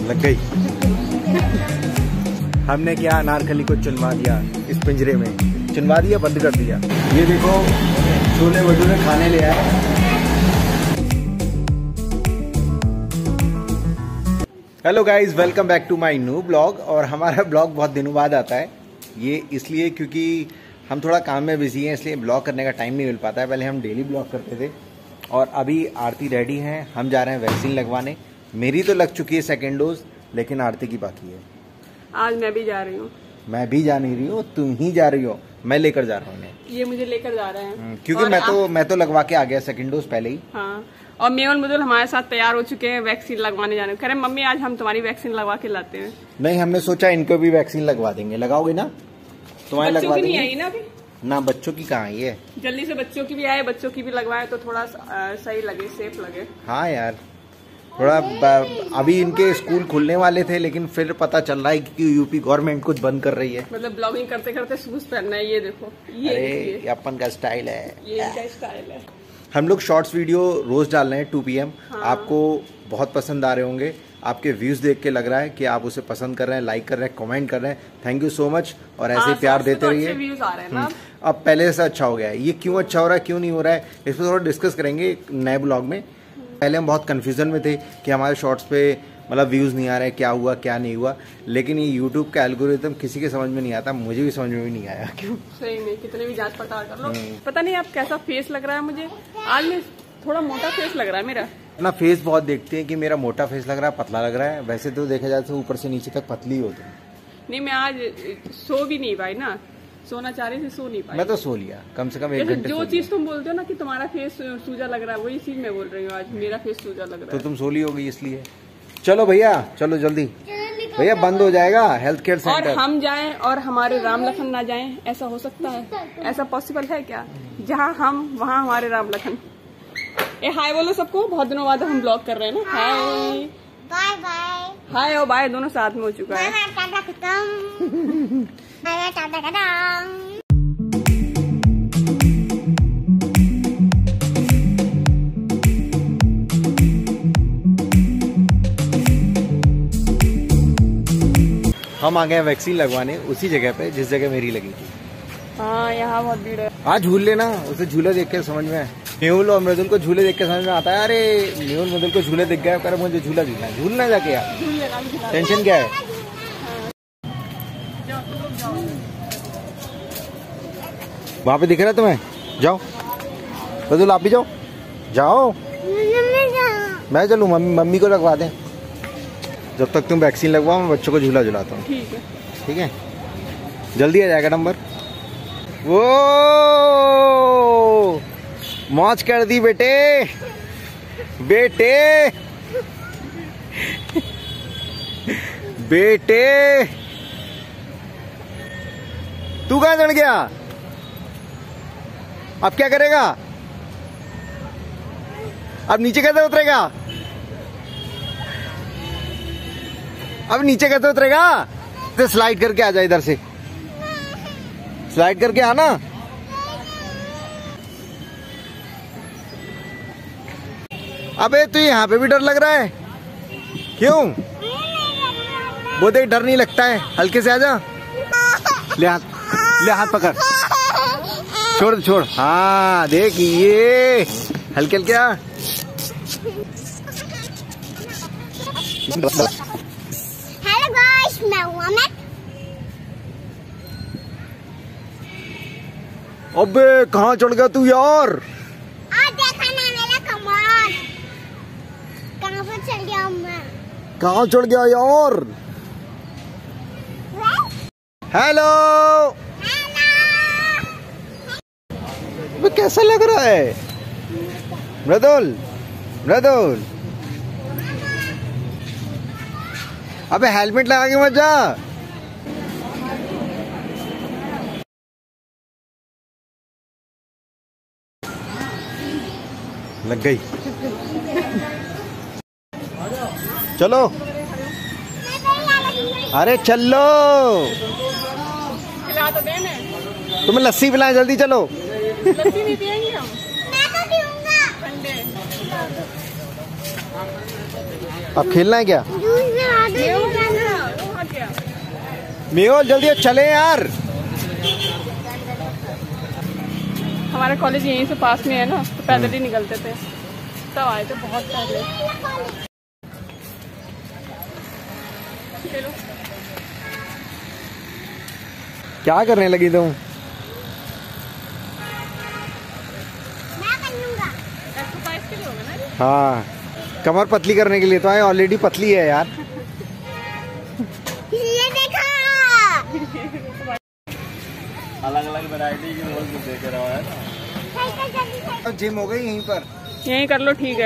लग गई। हमने क्या अनारकली को चुनवा दिया इस पिंजरे में, चुनवा दिया, बंद कर दिया। ये देखो छोले भटूरे खाने ले आए। Hello guys, welcome back to my new blog. और हमारा ब्लॉग बहुत दिनों बाद आता है, ये इसलिए क्योंकि हम थोड़ा काम में बिजी हैं, इसलिए ब्लॉग करने का टाइम नहीं मिल पाता है। पहले हम डेली ब्लॉग करते थे और अभी आरती रेडी हैं, हम जा रहे हैं वैक्सीन लगवाने। मेरी तो लग चुकी है सेकेंड डोज, लेकिन आरती की बाकी है। आज मैं भी जा रही हूँ। मैं भी जा नहीं रही हूँ, तुम ही जा रही हो, मैं लेकर जा रहा हूँ इन्हें। ये मुझे लेकर जा रहे हैं क्योंकि मैं तो लगवा के आ गया सेकेंड डोज पहले ही। हाँ, और मेहुल मुदुल हमारे साथ तैयार हो चुके हैं वैक्सीन लगवाने जाने। कह रहे मम्मी आज हम तुम्हारी वैक्सीन लगवा के लाते हैं। नहीं, हमने सोचा इनको भी वैक्सीन लगवा देंगे। लगाओगे ना? तुम्हारी लगवा देंगे। नहीं आई ना अभी ना, बच्चों की कहाँ आई है। जल्दी से बच्चों की भी आए, बच्चों की भी लगवाए तो थोड़ा सही लगे, सेफ लगे। हाँ यार, थोड़ा अभी इनके स्कूल खुलने वाले थे, लेकिन फिर पता चल रहा है कि यूपी गवर्नमेंट कुछ बंद कर रही है। मतलब ब्लॉगिंग करते करते शूज पहनना है, ये देखो। ये अपन का स्टाइल है, ये इनका स्टाइल है। हम लोग शॉर्ट्स वीडियो रोज डाल रहे हैं 2 PM। हाँ। आपको बहुत पसंद आ रहे होंगे, आपके व्यूज देख के लग रहा है कि आप उसे पसंद कर रहे हैं, लाइक कर रहे हैं, कमेंट कर रहे हैं। थैंक यू सो मच, और ऐसे ही प्यार देते रहिए। व्यूज आ रहे हैं ना अब पहले से अच्छा हो गया है। ये क्यों अच्छा हो रहा है, क्यों नहीं हो रहा है, इस पर थोड़ा डिस्कस करेंगे एक नए ब्लॉग में। पहले हम बहुत कंफ्यूजन में थे कि हमारे शॉर्ट्स पे मतलब व्यूज नहीं आ रहे, क्या हुआ क्या नहीं हुआ। लेकिन ये यूट्यूब का एल्गोरिथम किसी के समझ में नहीं आता, मुझे भी समझ में भी नहीं आया क्यों। सही में कितने भी जांच पड़ताल कर लो, पता नहीं आप कैसा फेस लग रहा है मुझे। आज में थोड़ा मोटा फेस लग रहा है मेरा। अपना फेस बहुत देखते हैं कि मेरा मोटा फेस लग रहा है, पतला लग रहा है। वैसे तो देखा जाए तो ऊपर से नीचे तक पतली होती है। नहीं, मैं आज सो भी नहीं पाई ना, सोना चाह रही थी, सो नहीं पाई। मैं तो सो लिया, कम से कम 1 घंटे। जो चीज तुम बोलते हो ना कि तुम्हारा फेस सूजा लग रहा है, वही चीज मैं बोल रही हूँ। आज मेरा फेस सूजा लग रहा है। तो तुम सो ली होगी इसलिए। चलो भैया, चलो जल्दी भैया, बंद हो जाएगा हेल्थ केयर सेंटर। और हम जाएं और हमारे राम लखन ना जाएं, ऐसा हो सकता है? ऐसा पॉसिबल है क्या? जहाँ हम वहाँ हमारे राम लखन। ए हाय बोलो सबको, बहुत दिनों बाद हम ब्लॉग कर रहे हैं ना। Hi bye bye. हाय और बाय दोनों साथ में हो चुका है। हम आ गए वैक्सीन लगवाने उसी जगह पे जिस जगह मेरी लगी थी। हाँ, यहाँ बहुत भीड़ है। आज झूल लेना, उसे झूला देख के समझ में। मेहुल और मृदुल को झूले देख के समझ में आता है। अरे मेहुल मृदुल को झूले दिख गए, कर मुझे झूला झूलना है। झूलना जाके यार, टेंशन क्या है। वहां पे दिख रहा है तुम्हें? जाओ मृदुल, आप भी जाओ। जाओ, मैं चलूँ? मम्मी को लगवा दें। जब तक तुम वैक्सीन लगवाओ मैं बच्चों को झूला झुलाता हूँ। ठीक है, ठीक है, जल्दी आ जाएगा नंबर। वो मौज कर दी बेटे, बेटे बेटे। तू कहाँ चढ़ गया? अब क्या करेगा? अब नीचे कैसे उतरेगा? अब नीचे कैसे उतरेगा? तो स्लाइड करके आ जा, इधर से स्लाइड करके आना। अबे तू यहाँ पे भी डर लग रहा है, क्यों? वो देख, डर नहीं लगता है, हल्के से आ जा। ले हाथ पकड़, छोड़ छोड़। हाँ देख, ये हल्के हल्के आ। हेलो गाइस, मैं हूं अमित। अबे कहाँ चढ़ गया तू यार? आज देखा ना मेरा कमाल। कहाँ पर चल गया मैं? कहाँ चढ़ गया यार? हेलो, कैसा लग रहा है मृदुल? मृदुल, अबे हेलमेट लगा के मत जा। लग गई। चलो, अरे चलो, खिला तो देने। तुम्हें लस्सी पिलाएं, जल्दी चलो। लस्सी नहीं पियेंगे हम। मैं तो पीऊंगा। ठंडे। अब खेलना है क्या? जूस में आ दो मेहुल जल्दी चले यार। हमारा कॉलेज यहीं से पास में है ना, तो पैदल ही निकलते थे, तब आए थे बहुत पहले। चलो क्या करने लगी तुम? मैं कर लूंगा। एक्सरसाइज के लिए होगा ना? हाँ, कमर पतली करने के लिए तो आए, ऑलरेडी पतली है यार। ये देखा। अलग अलग वैरायटी की रोज देख रहा है ना। जिम हो गई यहीं पर? यहीं कर लो, ठीक है।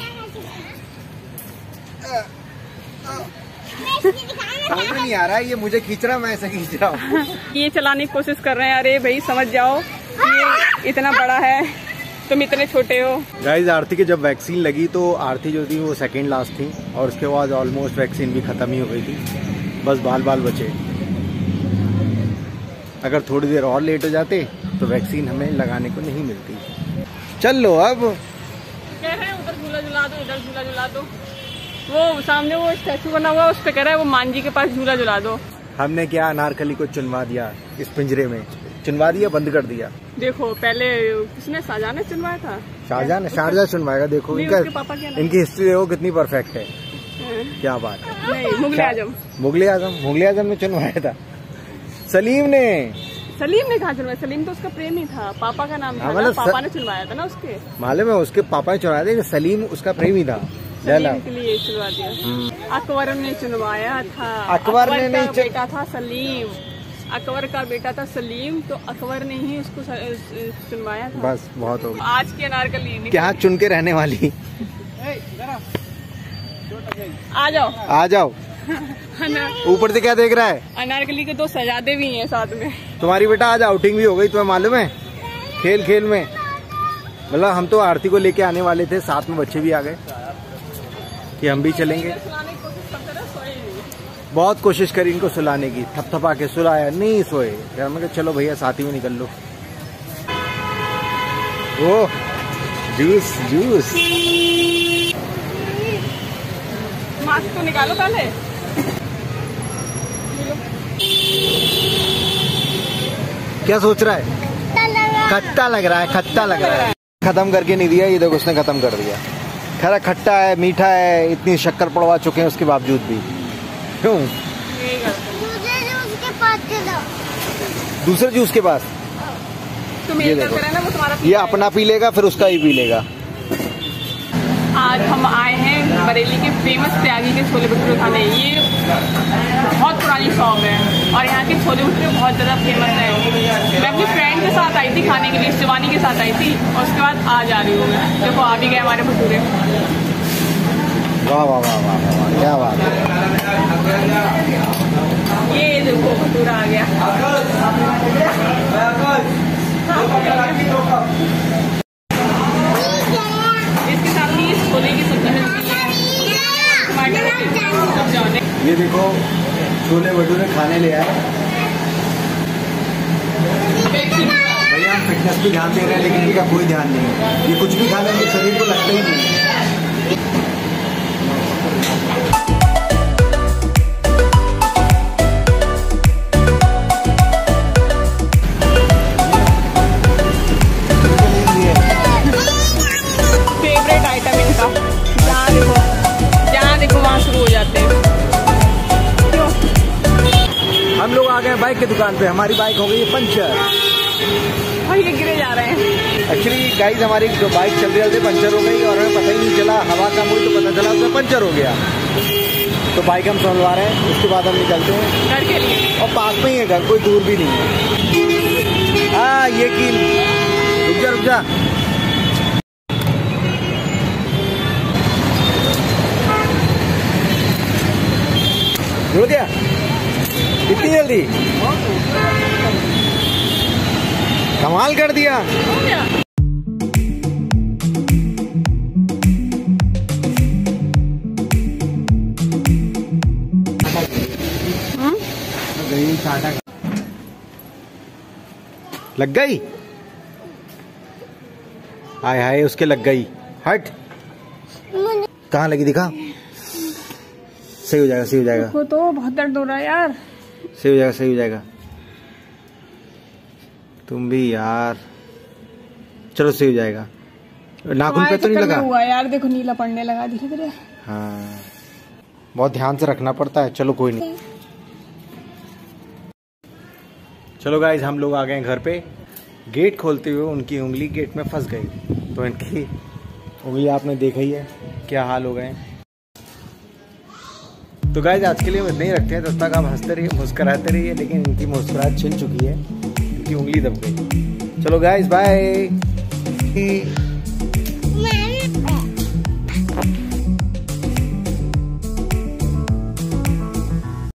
समझ में नहीं आ रहा है, ये मुझे खींच रहा, मैं ऐसे खींच रहा हूँ। ये चलाने की कोशिश कर रहे हैं। अरे भाई समझ जाओ, ये इतना बड़ा है, तुम इतने छोटे हो। गाइस, आरती की जब वैक्सीन लगी तो आरती जो थी वो सेकेंड लास्ट थी, और उसके बाद ऑलमोस्ट वैक्सीन भी खत्म ही हो गई थी, बस बाल बाल बचे। अगर थोड़ी देर और लेट हो जाते तो वैक्सीन हमें लगाने को नहीं मिलती। चल लो अब। कह रहे हैं उधर झूला झुला दो, इधर झूला झुला दो। वो सामने वो स्टैचू बना हुआ है, उस पे कह रहा है वो मांझी के पास झूला झुला दो। हमने क्या अनारकली को चुनवा दिया, इस पिंजरे में चुनवा दिया, बंद कर दिया। देखो पहले किसने, शाहजहां ने चुनवाया था। शारजा चुनवाएगा। देखो नहीं, इनका, उसके पापा क्या नाम? इनकी हिस्ट्री देखो कितनी परफेक्ट है। क्या बात है। नहीं, मुगले आजम। मुगले आजम ने चुनवाया था। सलीम ने कहा चुनवाया? सलीम तो उसका प्रेमी था, पापा का नाम था ना, मतलब पापा ने चुनवाया था ना उसके। मालूम है, उसके पापा ने चुनवाया था, सलीम उसका प्रेमी था। सलीम के लिए चुनवा दिया। अकबर ने चुनवाया था। अकबर ने नहीं बेटा था सलीम, अकबर का बेटा था सलीम, तो अकबर ने ही उसको चुनवाया था। बस बहुत हो गया। आज की अनारकली क्या चुन के रहने वाली। आ जाओ, आ जाओ। ऊपर से क्या देख रहा है? अनारकली के दो सजादे भी हैं साथ में। तुम्हारी बेटा आज आउटिंग भी हो गई, तुम्हें मालूम है? खेल खेल में, मतलब हम तो आरती को लेके आने वाले थे, साथ में बच्चे भी आ गए कि हम भी चलेंगे। बहुत कोशिश करी इनको सुलाने की, थपथपा के सुलाया, नहीं सोए। यार मैं चलो भैया साथ ही में निकल लो। Oh juice juice. मास्क तो निकालो पहले। क्या सोच रहा है? खट्टा लग रहा है, खट्टा लग रहा है। खत्म करके नहीं दिया, ये देखो उसने खत्म कर दिया। खरा खट्टा है, मीठा है, इतनी शक्कर पड़वा चुके हैं उसके बावजूद भी। क्यों? दूसरे जूस के पास तुम ये देखो, ये अपना पी लेगा, फिर उसका ही पी लेगा। आज हम आए हैं बरेली के फेमस त्यागी के छोले भटूरे खाने। ये बहुत पुरानी शॉप है और यहाँ के छोले भटूरे बहुत ज़्यादा फेमस है। मैं अपनी फ्रेंड के साथ आई थी खाने के लिए, शिवानी के साथ आई थी, और उसके बाद आज आ रही हूँ मैं। देखो आ भी गए हमारे भटूरे। वाह वाह वाह वाह वाह, क्या बात है। ये देखो भटूरा आ गया। इसके साथ ही छोले की सब्जी मिलती है, टमाटर की सब्जी। ये देखो छोले भटूरे खाने ले आए भैया। हम फिटनेस पे ध्यान दे रहे हैं, लेकिन इनका कोई ध्यान नहीं है। ये कुछ भी खा लेंगे, शरीर को लगता ही नहीं है। फेवरेट आइटम इनका, जहाँ देखो वहाँ शुरू हो जाते हैं। क्यों? हम लोग आ गए बाइक की दुकान पे। हमारी बाइक हो गई है पंचर, और ये गिरे जा रहे हैं। एक्चुअली गाइस हमारी जो बाइक चल रही थी पंचर हो गई, और हमें पता ही नहीं चला, हवा कम हुई तो पता चला उसमें पंचर हो गया। तो बाइक हम संभलवा रहे हैं, उसके बाद हम निकलते हैं घर के लिए। और पास में ही है घर, कोई दूर भी नहीं है। हाँ ये की रुक जा रुक जा। रुक गया इतनी जल्दी, कमाल कर दिया। लग गई, हाय हाय उसके लग गई। हट, कहाँ लगी दिखा। सही हो जाएगा, सही हो जाएगा। वो तो बहुत दर्द हो रहा है यार। सही हो जाएगा, सही हो जाएगा। तुम भी यार, चलो सही हो जाएगा। नाखून पे तो नहीं लगा हुआ यार, देखो नीला पड़ने लगा धीरे धीरे। हाँ, बहुत ध्यान से रखना पड़ता है। चलो कोई नहीं। चलो गाइज, हम लोग आ गए घर पे। गेट खोलते हुए उनकी उंगली गेट में फंस गई, तो इनकी उंगली आपने देखा ही है क्या हाल हो गए। तो गाइज आज के लिए हम इतने ही रखते हैं, तब तक आप हंसते रहिए, मुस्कुराते रहिए, लेकिन इनकी मुस्कुराहट छिन चुकी है, इनकी उंगली दब गई। चलो गाइज बाय।